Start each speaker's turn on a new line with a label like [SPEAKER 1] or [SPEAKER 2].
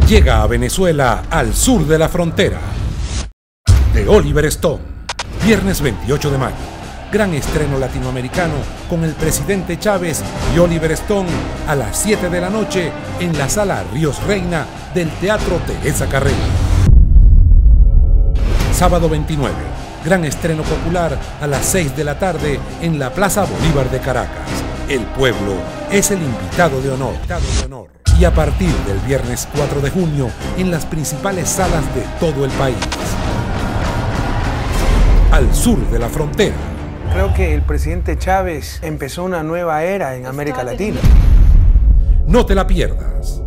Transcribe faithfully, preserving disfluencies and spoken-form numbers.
[SPEAKER 1] llega a Venezuela al sur de la frontera. De Oliver Stone, viernes veintiocho de mayo. Gran estreno latinoamericano con el presidente Chávez y Oliver Stone a las siete de la noche en la sala Ríos Reina del Teatro Teresa Carreño. Sábado veintinueve, gran estreno popular a las seis de la tarde en la Plaza Bolívar de Caracas. El pueblo es el invitado de honor. Y a partir del viernes cuatro de junio en las principales salas de todo el país. Al sur de la frontera.
[SPEAKER 2] Creo que el presidente Chávez empezó una nueva era en América Latina.
[SPEAKER 1] No te la pierdas.